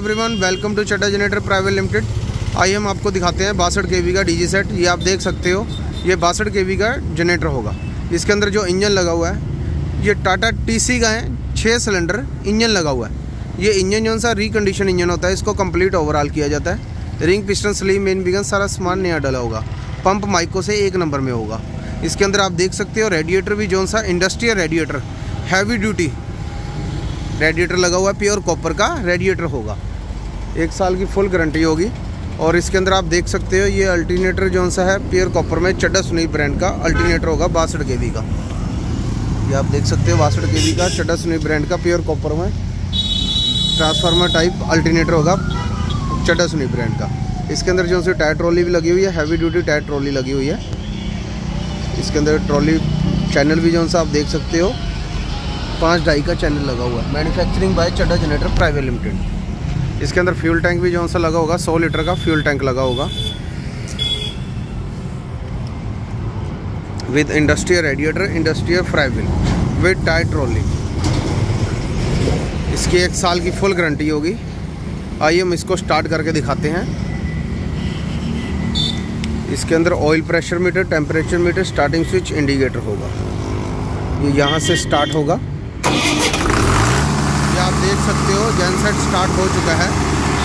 Everyone, welcome to Chadda generator private limited. आइए हम आपको दिखाते हैं 62 kV का डीजी सेट। ये आप देख सकते हो, ये 62 kV का जनरेटर होगा। इसके अंदर जो इंजन लगा हुआ है ये टाटा टीसी का है, 6 सिलेंडर इंजन लगा हुआ है। ये इंजन जो सा रिकंडीशन इंजन होता है, इसको कंप्लीट ओवरऑल किया जाता है। रिंग, पिस्टन, स्लीव, मेन बिगन सारा सामान नया डाला होगा। पंप माइको से 1 नंबर में होगा। इसके अंदर आप देख सकते हो रेडिएटर भी जो सा industrial radiator, heavy duty radiator लगा हुआ है। प्योर कॉपर का रेडिएटर होगा। 1 साल की फुल गारंटी होगी। और इसके अंदर आप देख सकते हो ये अल्टरनेटर जो सा है प्योर कॉपर में चड्डा सुनील ब्रांड का अल्टरनेटर होगा 62 kV का। ये आप देख सकते हो 62 kV का चड्डा सुनील ब्रांड का प्योर कॉपर में ट्रांसफार्मर टाइप अल्टरनेटर होगा चड्डा सुनील ब्रांड का। इसके अंदर जो सी टायर ट्रॉली भी लगी हुई है, हैवी ड्यूटी टायर ट्रॉली लगी हुई है। इसके अंदर ट्रॉली चैनल भी जो सा आप देख सकते हो 5.5 का चैनल लगा हुआ है। Manufacturing by Chadda generator private limited. इसके अंदर फ्यूल टैंक भी जो सा लगा होगा 100 लीटर का फ्यूल टैंक लगा होगा विद इंडस्ट्रियल रेडिएटर, इंडस्ट्रियल फ्राई व्हील विद टायर ट्रॉली। इसकी 1 साल की फुल गारंटी होगी। आइए हम इसको स्टार्ट करके दिखाते हैं। इसके अंदर oil pressure meter, temperature meter, starting switch, indicator होगा। ये यहाँ से स्टार्ट होगा। ये आप देख सकते हो जनसेट स्टार्ट हो चुका है।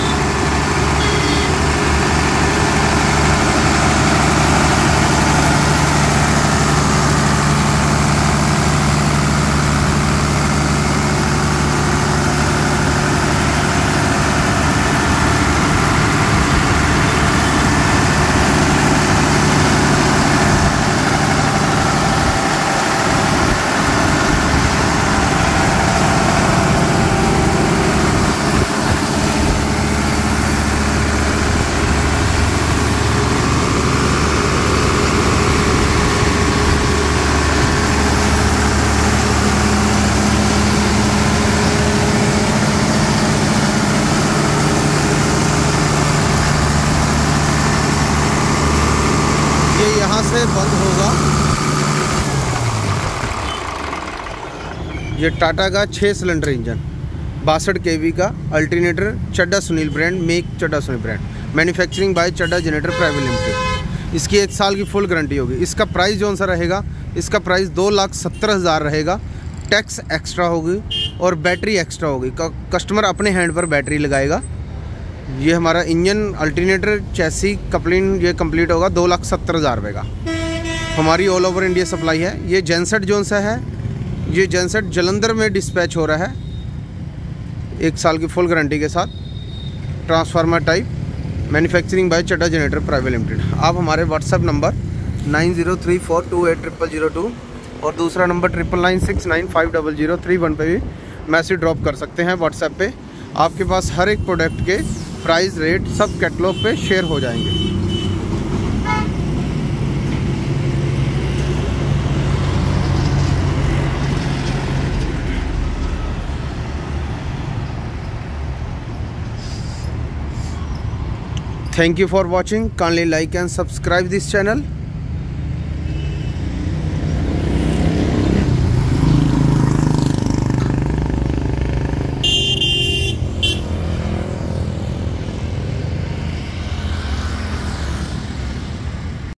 यहाँ से बंद होगा। ये टाटा का 6 सिलेंडर इंजन 62 kV का alternator Chadda Sunil brand, make Chadda Sunil brand, manufacturing by Chadda generator private limited. इसकी 1 साल की फुल गारंटी होगी। इसका प्राइस जो सा रहेगा, इसका प्राइस 2,70,000 रहेगा। टैक्स एक्स्ट्रा होगी और बैटरी एक्स्ट्रा होगी। कस्टमर अपने हैंड पर बैटरी लगाएगा। ये हमारा इंजन, अल्टरनेटर, चैसी, कपलिंग ये कंप्लीट होगा 2,70,000 रुपये का। हमारी ऑल ओवर इंडिया सप्लाई है। ये जेनसेट जो सा है, ये जेनसेट जलंधर में डिस्पैच हो रहा है 1 साल की फुल गारंटी के साथ। Transformer type, manufacturing by Chadda generator private limited. आप हमारे व्हाट्सएप नंबर 9034280002 और दूसरा नंबर 9996950031 पे भी मैसेज ड्रॉप कर सकते हैं व्हाट्सएप पे। आपके पास हर एक प्रोडक्ट के प्राइस, रेट सब कैटलॉग पे शेयर हो जाएंगे। Thank you for watching. Kindly like and subscribe this channel.